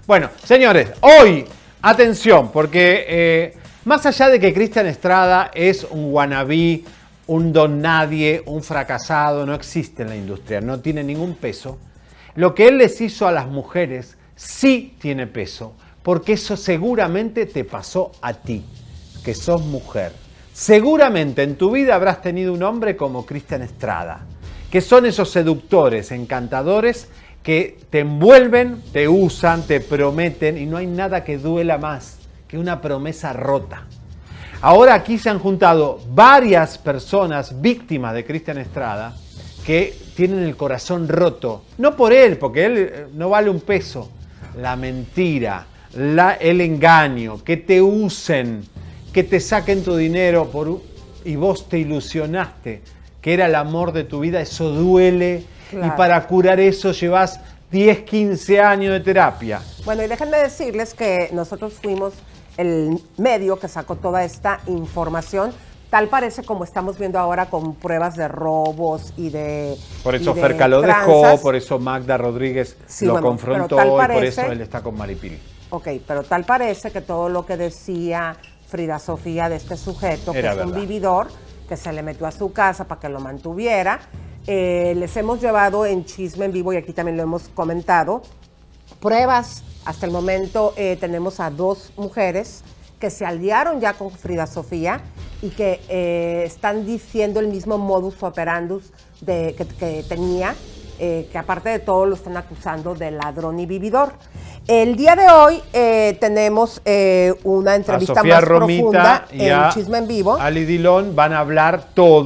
Bueno, señores, hoy, atención, porque más allá de que Cristian Estrada es un wannabe, un don nadie, un fracasado, no existe en la industria, no tiene ningún peso, lo que él les hizo a las mujeres sí tiene peso, porque eso seguramente te pasó a ti, que sos mujer. Seguramente en tu vida habrás tenido un hombre como Cristian Estrada, que son esos seductores, encantadores, que te envuelven, te usan, te prometen y no hay nada que duela más que una promesa rota. Ahora aquí se han juntado varias personas víctimas de Cristian Estrada que tienen el corazón roto, no por él, porque él no vale un peso, la mentira, el engaño, que te usen, que te saquen tu dinero y vos te ilusionaste que era el amor de tu vida, eso duele. Claro. Y para curar eso llevas 10, 15 años de terapia. Bueno, y déjenme decirles que nosotros fuimos el medio que sacó toda esta información. Tal parece como estamos viendo ahora con pruebas de robos y de Por eso Ferca lo dejó, por eso Magda Rodríguez lo confrontó y por eso él está con Maripili. Ok, pero tal parece que todo lo que decía Frida Sofía de este sujeto, que es un vividor, que se le metió a su casa para que lo mantuviera. Les hemos llevado en Chisme en Vivo, y aquí también lo hemos comentado, pruebas. Hasta el momento tenemos a 2 mujeres que se aliaron ya con Frida Sofía y que están diciendo el mismo modus operandus que tenía, que aparte de todo lo están acusando de ladrón y vividor. El día de hoy tenemos una entrevista más profunda en Chisme en Vivo. Ali Dillon van a hablar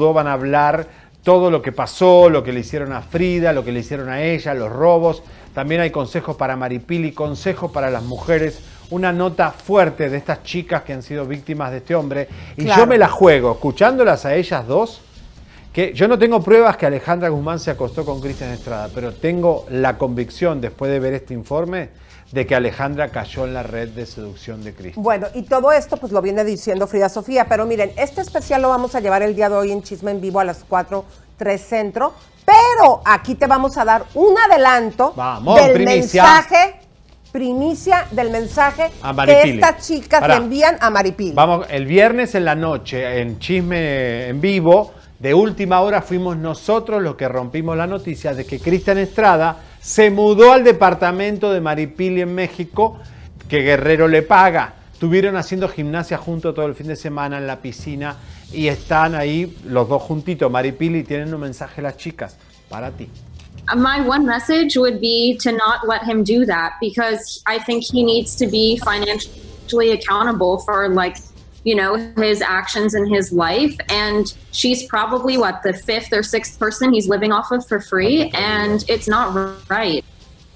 todo lo que pasó, lo que le hicieron a Frida, lo que le hicieron a ella, los robos. También hay consejos para Maripili, consejos para las mujeres. Una nota fuerte de estas chicas que han sido víctimas de este hombre. Y yo me la juego, escuchándolas a ellas dos, que yo no tengo pruebas que Alejandra Guzmán se acostó con Cristian Estrada, pero tengo la convicción, después de ver este informe, de que Alejandra cayó en la red de seducción de Cristian. Bueno, y todo esto pues lo viene diciendo Frida Sofía, pero miren, este especial lo vamos a llevar el día de hoy en Chisme en Vivo a las 4:03 Centro, pero aquí te vamos a dar un adelanto del primicia del mensaje que estas chicas le envían a Maripili. Vamos, el viernes en la noche en Chisme en Vivo, de última hora fuimos nosotros los que rompimos la noticia de que Cristian Estrada se mudó al departamento de Maripili en México, que Guerrero le paga. Estuvieron haciendo gimnasia juntos todo el fin de semana en la piscina y están ahí los dos juntitos. Maripili, tienen un mensaje las chicas para ti. My one message would be to not let him do that, because I think he needs to be financially accountable for, like, you know, his actions in his life. And she's probably, what, the 5th or 6th person he's living off of for free, and it's not right.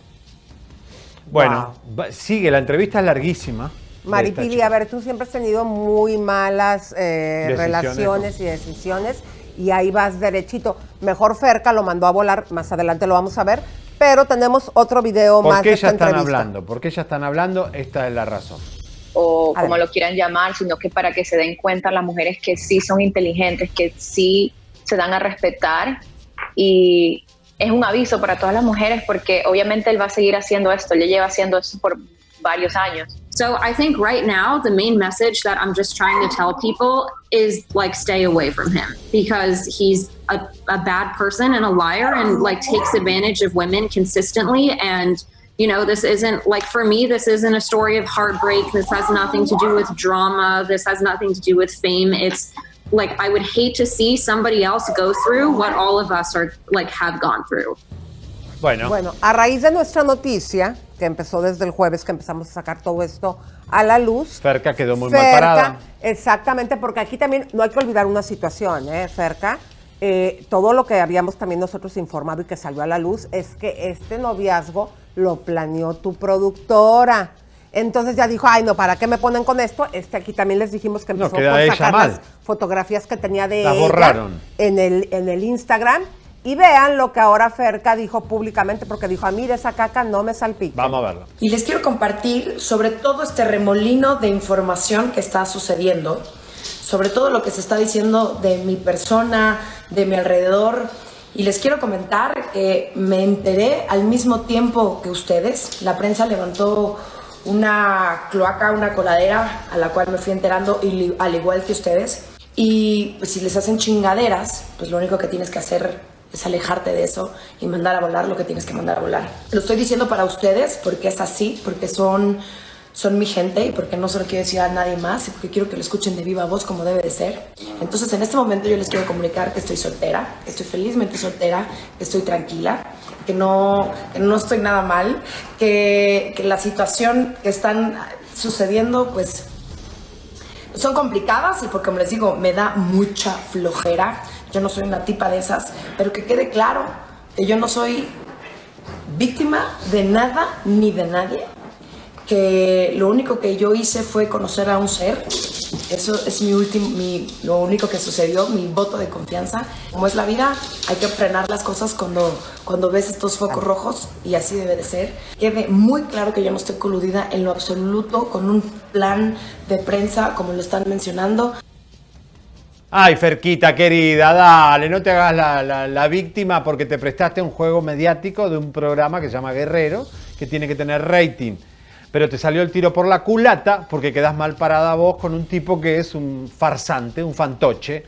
Bueno, sigue, la entrevista es larguísima. Maripili, a ver, tú siempre has tenido muy malas relaciones y decisiones, y ahí vas derechito. Mejor Ferca lo mandó a volar, más adelante lo vamos a ver, pero tenemos otro video más de esta entrevista. ¿Por qué ellas están hablando? Esta es la razón. O como lo quieran llamar, sino que para que se den cuenta las mujeres que sí son inteligentes, que sí se dan a respetar. Y es un aviso para todas las mujeres, porque obviamente él va a seguir haciendo esto, él lleva haciendo esto por varios años. So I think right now the main message that I'm just trying to tell people is, like, stay away from him, because he's a bad person and a liar, and, like, takes advantage of women consistently. And you know, this isn't, like, for me, this isn't a story of heartbreak. This has nothing to do with drama. This has nothing to do with fame. It's like, I would hate to see somebody else go through what all of us are, like, have gone through. Bueno, a raíz de nuestra noticia, que empezó desde el jueves, que empezamos a sacar todo esto a la luz. Ferca quedó muy mal parada. Exactamente, porque aquí también no hay que olvidar una situación, Ferca. Todo lo que habíamos también nosotros informado y que salió a la luz es que este noviazgo lo planeó tu productora. Entonces ya dijo, ay no, ¿para qué me ponen con esto? Aquí también les dijimos que empezó por sacar las fotografías que tenía de ella en el Instagram. Y vean lo que ahora Ferca dijo públicamente, porque dijo, mire, esa caca no me salpica. Vamos a verlo. Y les quiero compartir sobre todo este remolino de información que está sucediendo, sobre todo lo que se está diciendo de mi persona, de mi alrededor, Y les quiero comentar que me enteré al mismo tiempo que ustedes. La prensa levantó una cloaca, una coladera a la cual me fui enterando, y al igual que ustedes. Y pues, si les hacen chingaderas, pues lo único que tienes que hacer es alejarte de eso y mandar a volar lo que tienes que mandar a volar. Lo estoy diciendo para ustedes porque es así, porque son mi gente y porque no se lo quiero decir a nadie más y porque quiero que lo escuchen de viva voz como debe de ser. Entonces, en este momento yo les quiero comunicar que estoy soltera, que estoy felizmente soltera, que estoy tranquila, que no estoy nada mal, que la situación que están sucediendo, pues, son complicadas y porque, como les digo, me da mucha flojera. Yo no soy una tipa de esas, pero que quede claro que yo no soy víctima de nada ni de nadie, que lo único que yo hice fue conocer a un ser. Eso es lo único que sucedió, mi voto de confianza. Como es la vida, hay que frenar las cosas cuando ves estos focos rojos, y así debe de ser. Quede muy claro que yo no estoy coludida en lo absoluto con un plan de prensa como lo están mencionando. Ay, Ferquita querida, dale, no te hagas la víctima porque te prestaste a un juego mediático de un programa que se llama Guerrero, que tiene que tener rating. Pero te salió el tiro por la culata porque quedás mal parada vos con un tipo que es un farsante, un fantoche,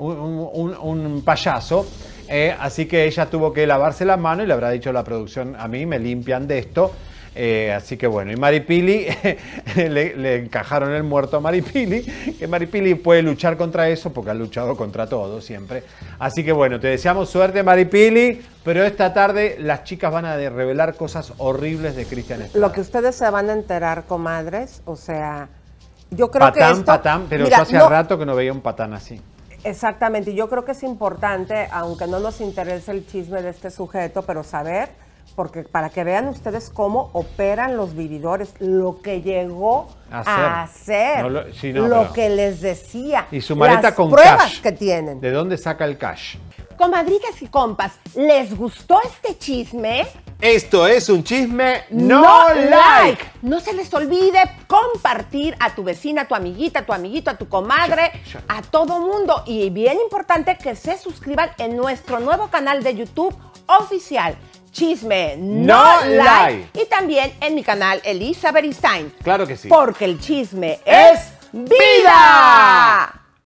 un payaso. Así que ella tuvo que lavarse la mano y le habrá dicho a la producción: a mí me limpian de esto. Así que bueno, y Maripili, le encajaron el muerto a Maripili, que Maripili puede luchar contra eso porque ha luchado contra todo siempre. Así que bueno, te deseamos suerte, Maripili, pero esta tarde las chicas van a revelar cosas horribles de Cristian Estrada. Lo que ustedes se van a enterar, comadres, o sea, yo creo patán, que esto... Patán, pero mira, yo hace rato que no veía un patán así. Exactamente, yo creo que es importante, aunque no nos interese el chisme de este sujeto, pero saber, porque para que vean ustedes cómo operan los vividores, lo que llegó a hacer, lo que les decía, y su maleta las con pruebas cash. que tienen. ¿De dónde saca el cash? Comadritas y compas, ¿les gustó este chisme? Esto es un chisme no like. No se les olvide compartir a tu vecina, a tu amiguita, a tu amiguito, a tu comadre, a todo mundo. Y bien importante que se suscriban en nuestro nuevo canal de YouTube oficial, Chisme No Like. Y también en mi canal Elisa Beristain. Claro que sí. Porque el chisme es vida.